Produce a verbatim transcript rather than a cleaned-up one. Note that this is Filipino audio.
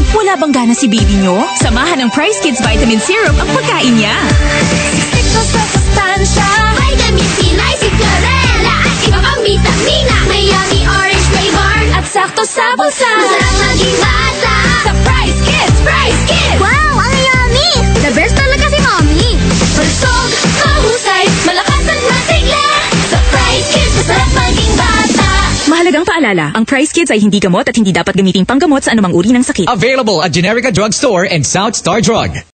Wala bang gana si baby nyo? Samahan ng Price Kids Vitamin Syrup ang pagkain niya. Sikto sa sustansya, vitamin C, Lysine, Chlorella, at iba pang vitamina. May yummy orange flavor at sakto sa bulsa. Masarap maging bata sa Price Kids, Price Kids! Wow, ang yummy! The best talaga si Mommy. Malusog, mahusay, malakas at masigla. Sa Price Kids, masarap maging bata. Mahalagang paalala, ang Price Kids ay hindi gamot at hindi dapat gamiting panggamot sa anumang uri ng sakit. Available at Generica Drugstore and South Star Drug.